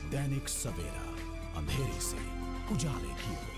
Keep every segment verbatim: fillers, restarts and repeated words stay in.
दैनिक सवेरा, अंधेरे से उजाले की ओर।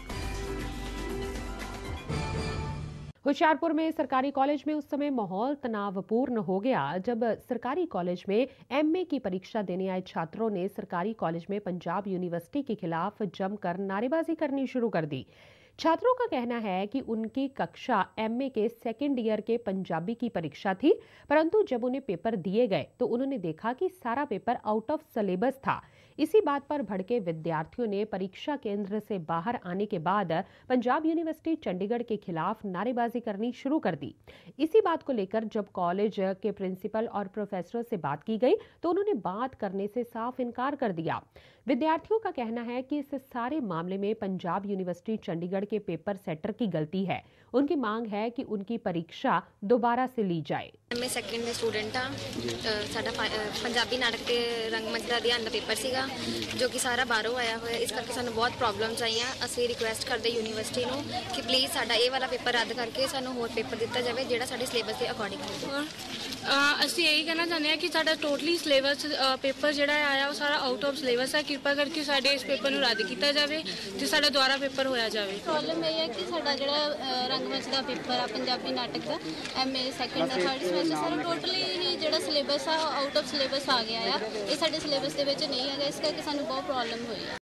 होशियारपुर में सरकारी कॉलेज में उस समय माहौल तनावपूर्ण हो गया जब सरकारी कॉलेज में एमए की परीक्षा देने आए छात्रों ने सरकारी कॉलेज में पंजाब यूनिवर्सिटी के खिलाफ जमकर नारेबाजी करनी शुरू कर दी। छात्रों का कहना है कि उनकी कक्षा एमए के सेकेंड ईयर के पंजाबी की परीक्षा थी, परंतु जब उन्हें पेपर दिए गए तो उन्होंने देखा कि सारा पेपर आउट ऑफ सिलेबस था। इसी बात पर भड़के विद्यार्थियों ने परीक्षा केंद्र से बाहर आने के बाद पंजाब यूनिवर्सिटी चंडीगढ़ के खिलाफ नारेबाजी करनी शुरू कर दी। इसी बात को लेकर जब कॉलेज के प्रिंसिपल और प्रोफेसरों से बात की गई तो उन्होंने बात करने से साफ इनकार कर दिया। विद्यार्थियों का कहना है कि इस सारे मामले में पंजाब यूनिवर्सिटी चंडीगढ़ के पेपर सेटर की गलती है। उनकी मांग है कि उनकी परीक्षा दोबारा से ली जाए। मैं सेकंड में स्टूडेंट हाँ, साडा पंजाबी नाटक के रंगमंच का अध्ययन का पेपर सीगा जो कि सारा बाहरों आया हुआ इस करके सानू बहुत प्रॉब्लम्स आईयां। असीं रिक्वेस्ट करते यूनिवर्सिटी नूं कि प्लीज़ साडा ये वाला पेपर रद्द करके सानू होर पेपर दिता जाए जिहड़ा साडे सिलेबस के अकॉर्डिंग हो। ਅਸੀਂ यही कहना चाहते हैं कि साडा टोटली सिलेबस पेपर जिहड़ा आया वो सारा आउट ऑफ सिलेबस है। कृपा करके साडे इस पेपर नूं रद्द किया जाए ते साडा दोबारा पेपर होया जाए। प्रॉब्लम यह है कि साडा जिहड़ा रंगमंच का पेपर आ पंजाबी नाटक का एमए सैकेंड का थर्ड सेमेस्टर सारा टोटली ही जिहड़ा सिलेबस आ आउट ऑफ सिलेबस आ गया है। ये साडे सिलेबस दे विच नहीं है, इस करके सानू बहुत प्रॉब्लम हुई है।